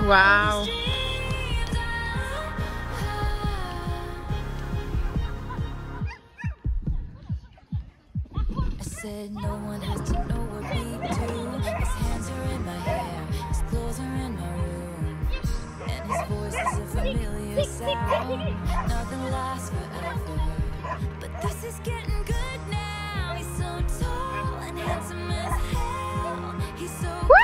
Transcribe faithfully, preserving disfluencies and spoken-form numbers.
Wow. I said no one has to know what we do. His hands are in my hair, his clothes are in my room, and his voice is a familiar sound. Nothing lasts forever, but this is getting good now. He's so tall and handsome as hell. He's so